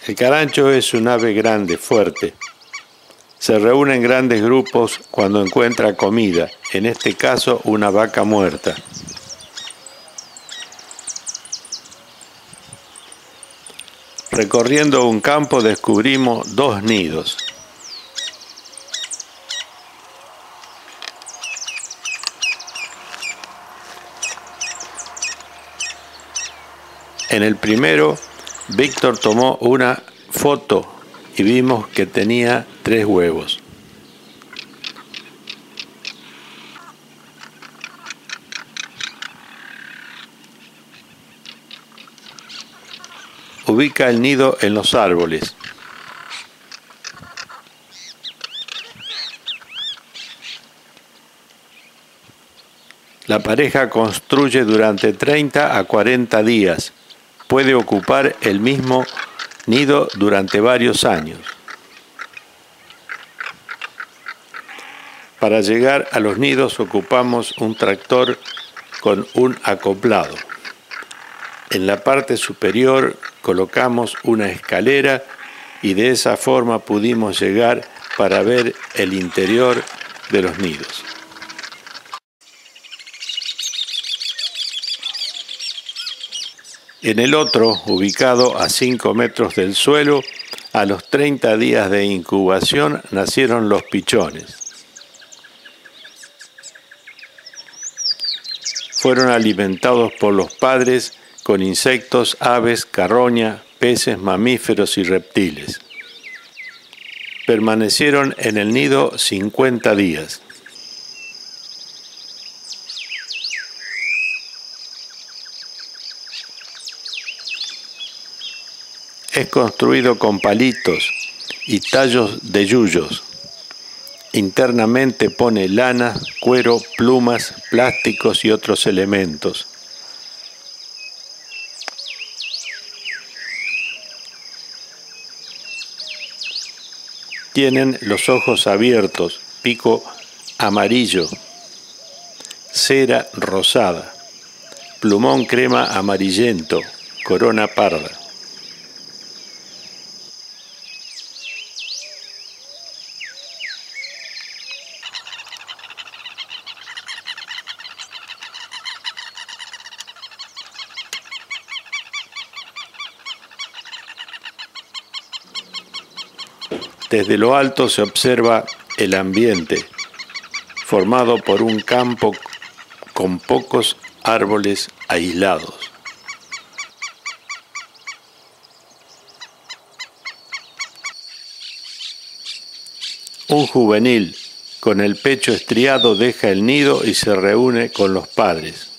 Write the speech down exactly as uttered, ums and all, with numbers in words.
El carancho es un ave grande, fuerte. Se reúne en grandes grupos cuando encuentra comida, en este caso una vaca muerta. Recorriendo un campo descubrimos dos nidos. En el primero, Víctor tomó una foto y vimos que tenía tres huevos. Ubica el nido en los árboles. La pareja construye durante treinta a cuarenta días. Puede ocupar el mismo nido durante varios años. Para llegar a los nidos ocupamos un tractor con un acoplado. En la parte superior colocamos una escalera y de esa forma pudimos llegar para ver el interior de los nidos. En el otro, ubicado a cinco metros del suelo, a los treinta días de incubación nacieron los pichones. Fueron alimentados por los padres con insectos, aves, carroña, peces, mamíferos y reptiles. Permanecieron en el nido cincuenta días. Es construido con palitos y tallos de yuyos. Internamente pone lana, cuero, plumas, plásticos y otros elementos. Tienen los ojos abiertos, pico amarillo, cera rosada, plumón crema amarillento, corona parda. Desde lo alto se observa el ambiente, formado por un campo con pocos árboles aislados. Un juvenil con el pecho estriado deja el nido y se reúne con los padres.